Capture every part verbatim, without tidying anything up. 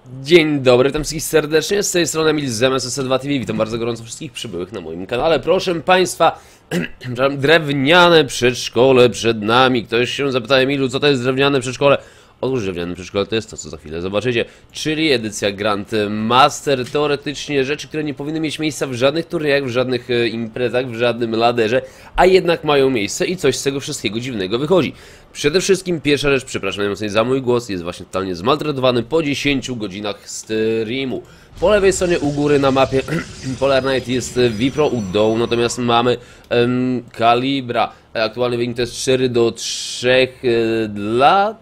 Dzień dobry, witam wszystkich serdecznie, z tej strony Emil z M S S dwa T V, witam bardzo gorąco wszystkich przybyłych na moim kanale. Proszę Państwa, drewniane przedszkole przed nami. Ktoś się zapyta, Emilu, co to jest drewniane przedszkole? Otóż drewniane przedszkole to jest to, co za chwilę zobaczycie, czyli edycja Grand Master. Teoretycznie rzeczy, które nie powinny mieć miejsca w żadnych turniejach, w żadnych e, imprezach, w żadnym laderze, a jednak mają miejsce i coś z tego wszystkiego dziwnego wychodzi. Przede wszystkim pierwsza rzecz, przepraszam najmocniej za mój głos, jest właśnie totalnie zmaltretowany po dziesięciu godzinach streamu. Po lewej stronie u góry na mapie Polar Knight jest Vipro, u dołu natomiast mamy um, Kalibra. Aktualny wynik to jest cztery do trzech e, dla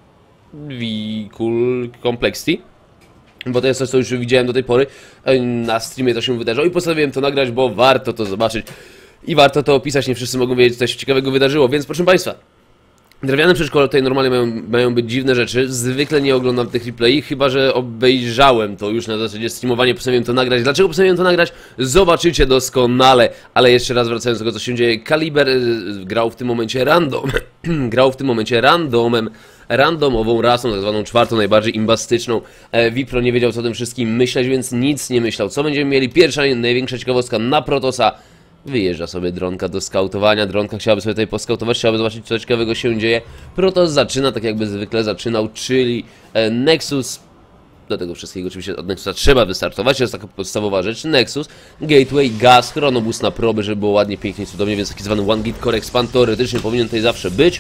Vehicle Complexity, bo to jest coś, co już widziałem do tej pory. Na streamie to się wydarzyło i postanowiłem to nagrać, bo warto to zobaczyć i warto to opisać. Nie wszyscy mogą wiedzieć, co się ciekawego wydarzyło, więc proszę Państwa, drewniane przedszkole tutaj normalnie mają, mają być dziwne rzeczy. Zwykle nie oglądam tych replay, chyba że obejrzałem to już na zasadzie streamowania, postanowiłem to nagrać. Dlaczego postanowiłem to nagrać? Zobaczycie doskonale. Ale jeszcze raz wracając do tego, co się dzieje. Kaliber y, grał w tym momencie random. grał w tym momencie randomem. Randomową rasą, tak zwaną czwartą, najbardziej imbastyczną. E, Vipro nie wiedział, co o tym wszystkim myśleć, więc nic nie myślał. Co będziemy mieli? Pierwsza, największa ciekawostka na Protosa. Wyjeżdża sobie dronka do skautowania. Dronka chciałaby sobie tutaj poskautować, chciałaby zobaczyć, co ciekawego się dzieje. Protos zaczyna tak, jakby zwykle zaczynał, czyli e, Nexus. Do tego wszystkiego oczywiście od Nexusa trzeba wystartować, to jest taka podstawowa rzecz. Nexus, Gateway, Gaz, Chronobus na proby, żeby było ładnie, pięknie, cudownie, więc taki zwany One Git Core Expand teoretycznie powinien tutaj zawsze być.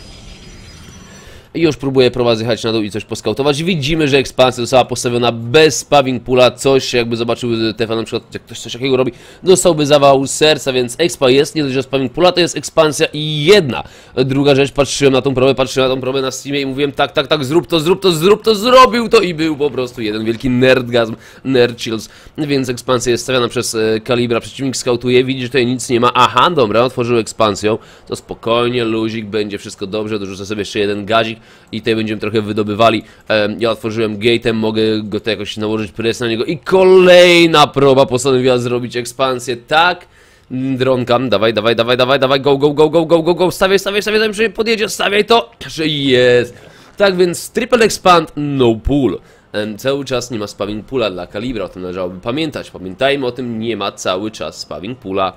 I już próbuję prowadz jechać na dół i coś poskautować. Widzimy, że ekspansja została postawiona bez spawing pula. Coś, jakby zobaczył T V na przykład, jak ktoś coś takiego robi, dostałby zawał serca, więc expa jest, nie dość, że spawing pula to jest ekspansja i jedna. Druga rzecz, patrzyłem na tą probę, patrzyłem na tą probę na streamie i mówiłem tak, tak, tak, zrób to, zrób to, zrób to, zrobił to i był po prostu jeden wielki nerdgazm, nerd chills. Więc ekspansja jest stawiana przez e, Kalibra, przeciwnik skautuje, widzi, że tutaj nic nie ma. Aha, dobra, otworzył ekspansją, to spokojnie, luzik, będzie wszystko dobrze, dorzucę sobie jeszcze jeden gazik. I tutaj będziemy trochę wydobywali. Ja otworzyłem gate'em, mogę go to jakoś nałożyć presję na niego. I kolejna proba postanowiła zrobić ekspansję. Tak, dronka, dawaj, dawaj, dawaj, dawaj, dawaj, go, go, go, go, go, go, go, stawiaj, stawiaj, stawiaj, zanim się podjedzie, stawiaj to, że jest. Tak więc triple expand, no pull. Cały czas nie ma spawing pula dla Kalibra, o tym należałoby pamiętać. Pamiętajmy o tym, nie ma cały czas spawing pula.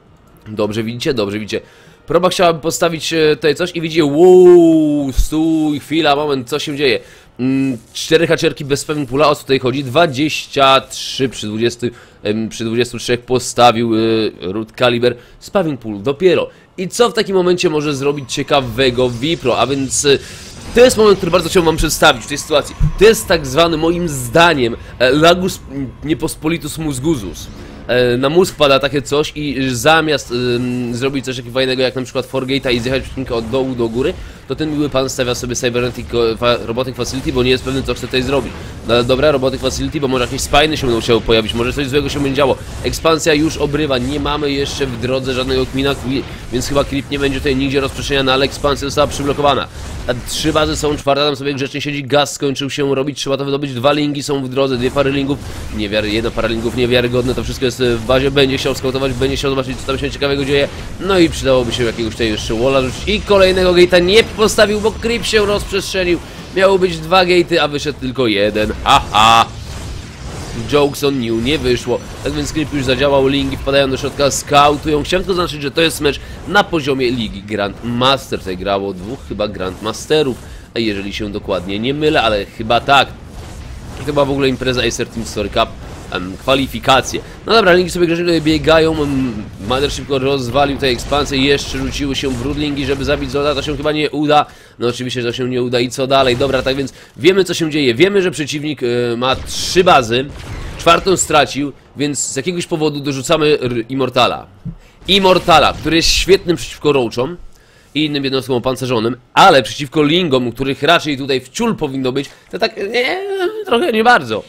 Dobrze widzicie, dobrze widzicie. Proba chciałaby postawić tutaj coś i widzi, wow, stój, chwila, moment, co się dzieje? Mm, cztery haczerki bez spawing pula, o co tutaj chodzi? dwadzieścia trzy przy dwudziestu, przy dwudziestu trzech postawił y, Root Kaliber, spawing pool dopiero. I co w takim momencie może zrobić ciekawego Vipro? A więc y, to jest moment, który bardzo chciałbym wam przedstawić w tej sytuacji. To jest tak zwany, moim zdaniem, lagus niepospolitus musgusus. Na mózg pada takie coś i zamiast ym, zrobić coś takiego fajnego jak na przykład Forgate'a i zjechać przeciwnika od dołu do góry, to ten miły pan stawia sobie Cybernetic Robotic Facility, bo nie jest pewny, co chce tutaj zrobić. No dobra, Robotic Facility, bo może jakieś spiny się będą chciały pojawić, może coś złego się będzie działo. Ekspansja już obrywa, nie mamy jeszcze w drodze żadnego Queena, więc chyba Clip nie będzie tutaj nigdzie rozprzestrzeniana, ale ekspansja została przyblokowana. A trzy bazy są, czwarta tam sobie grzecznie siedzi, gaz skończył się robić, trzeba to wydobyć, dwa lingi są w drodze, dwie pary lingów, niewiary, jedna para lingów niewiarygodne, to wszystko jest w bazie, będzie chciał skautować, będzie chciał zobaczyć, co tam się ciekawego dzieje, no i przydałoby się jakiegoś tutaj jeszcze walla rzucić i kolejnego gate'a nie postawił, bo creep się rozprzestrzenił, miało być dwa gate'y, a wyszedł tylko jeden, haha. Jokes on new, nie wyszło, tak więc creep już zadziałał, lingi wpadają do środka, skautują. Chciałem tylko zaznaczyć, że to jest mecz na poziomie Ligi Grand Master, tutaj grało dwóch chyba Grand Masterów, a jeżeli się dokładnie nie mylę, ale chyba tak. Chyba w ogóle impreza Acer Team Story Cup, um, kwalifikacje. No dobra, linki sobie grzecznie biegają, um, Mother szybko rozwalił tę ekspansję, jeszcze rzuciły się wródlingi, żeby zabić Zoda, to się chyba nie uda. No oczywiście to się nie uda i co dalej? Dobra, tak więc wiemy, co się dzieje, wiemy, że przeciwnik y, ma trzy bazy, czwartą stracił, więc z jakiegoś powodu dorzucamy Immortala. Immortala, który jest świetnym przeciwko Roachom i innym jednostkom opancerzonym, ale przeciwko Lingom, których raczej tutaj wciul powinno być, to tak nie, trochę nie bardzo.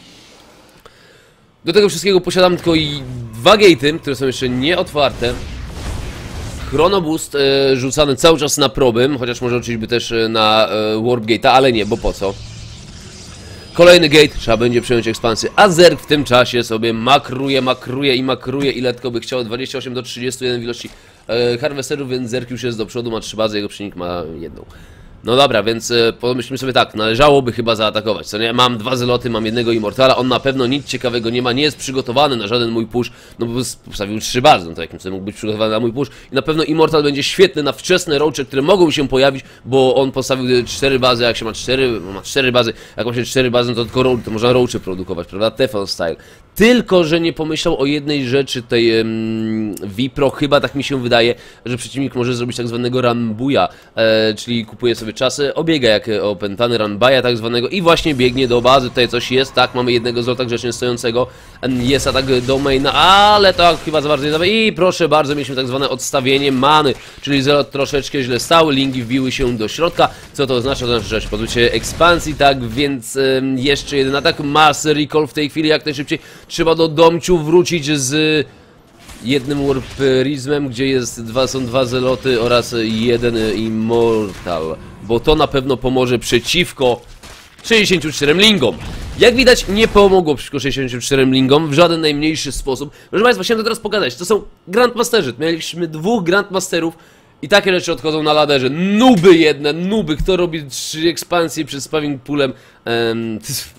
Do tego wszystkiego posiadam tylko i dwa gate'y, które są jeszcze nieotwarte. Chronoboost e, rzucany cały czas na proby, chociaż może oczywiście by też na e, Warp Gate'a, ale nie, bo po co? Kolejny gate, trzeba będzie przejąć ekspansję, a Zerg w tym czasie sobie makruje, makruje i makruje, ile tylko by chciał, dwadzieścia osiem do trzydziestu jeden w ilości e, harvesterów, więc Zerg już jest do przodu, ma trzy bazy, jego przeciwnik ma jedną. No dobra, więc e, pomyślmy sobie tak, należałoby chyba zaatakować, co nie? Mam dwa zeloty, mam jednego Immortala, on na pewno nic ciekawego nie ma, nie jest przygotowany na żaden mój push, no bo postawił trzy bazy, no to jakim sobie mógł być przygotowany na mój push i na pewno Immortal będzie świetny na wczesne roache, które mogą się pojawić, bo on postawił cztery bazy, jak się ma cztery, ma cztery bazy, jak ma się cztery bazy, no to tylko roach, to można roache produkować, prawda? Teflon style. Tylko że nie pomyślał o jednej rzeczy, tej um, Vipro, chyba tak mi się wydaje, że przeciwnik może zrobić tak zwanego runbuya, e, czyli kupuje sobie czasy, obiega jak opętany runbuya tak zwanego i właśnie biegnie do bazy, tutaj coś jest, tak, mamy jednego złota grzecznie stojącego, jest atak do maina, ale to chyba za bardzo nie dawa i proszę bardzo, mieliśmy tak zwane odstawienie many, czyli zelot troszeczkę źle stały, linki wbiły się do środka, co to oznacza? To znaczy, że się pozbycie ekspansji, tak, więc um, jeszcze jeden atak, mass recall w tej chwili, jak najszybciej. Trzeba do domciu wrócić z jednym warperizmem, gdzie jest dwa, są dwa zeloty oraz jeden immortal, bo to na pewno pomoże przeciwko sześćdziesięciu czterem lingom. Jak widać, nie pomogło przeciwko sześćdziesięciu czterem lingom w żaden najmniejszy sposób. Proszę Państwa, chciałem to teraz pokazać. To są Grandmasterzy. Mieliśmy dwóch Grandmasterów i takie rzeczy odchodzą na laderze. Nuby jedne, nuby. Kto robi trzy ekspansje przed spawing poolem? Um,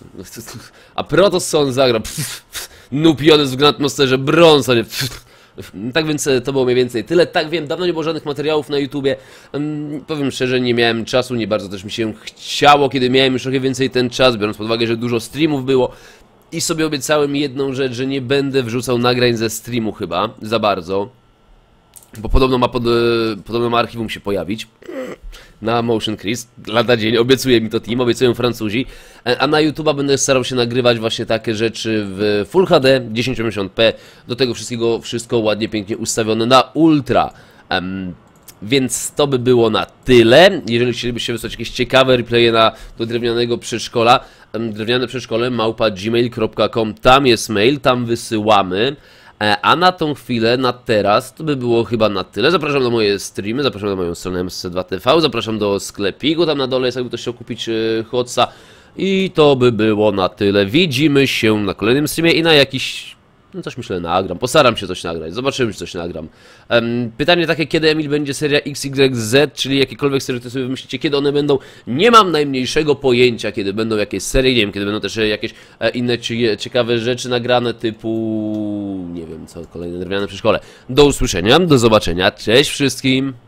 a Protoss co on zagra? Nupiony w Grandmasterze, brąz, a nie... Tak więc to było mniej więcej tyle. Tak wiem, dawno nie było żadnych materiałów na YouTubie. Um, powiem szczerze, nie miałem czasu, nie bardzo też mi się chciało, kiedy miałem już trochę więcej ten czas, biorąc pod uwagę, że dużo streamów było. I sobie obiecałem jedną rzecz, że nie będę wrzucał nagrań ze streamu chyba, za bardzo. Bo podobno ma, pod, podobno ma archiwum się pojawić na Motion Crease, lada dzień, obiecuje mi to team, obiecują Francuzi, a na YouTube'a będę starał się nagrywać właśnie takie rzeczy w Full H D, tysiąc osiemdziesiąt p, do tego wszystkiego, wszystko ładnie, pięknie ustawione na Ultra. Um, Więc to by było na tyle. Jeżeli chcielibyście wysłać jakieś ciekawe replaye na, do drewnianego przedszkola, um, drewniane przedszkole małpa gmail kropka com, tam jest mail, tam wysyłamy. A na tą chwilę, na teraz, to by było chyba na tyle. Zapraszam do moje streamy, zapraszam na moją stronę M C dwa T V, zapraszam do sklepiku, tam na dole jest, jakby ktoś chciał kupić yy, Hotsa. I to by było na tyle. Widzimy się na kolejnym streamie i na jakiś... No coś myślę nagram, postaram się coś nagrać, zobaczymy czy coś nagram. Um, pytanie takie, kiedy Emil będzie seria X Y Z, czyli jakiekolwiek serie, które sobie wymyślicie, kiedy one będą, nie mam najmniejszego pojęcia, kiedy będą jakieś serie, nie wiem, kiedy będą też jakieś e, inne ciekawe rzeczy nagrane typu, nie wiem co, kolejne drewniane przedszkole. Do usłyszenia, do zobaczenia, cześć wszystkim!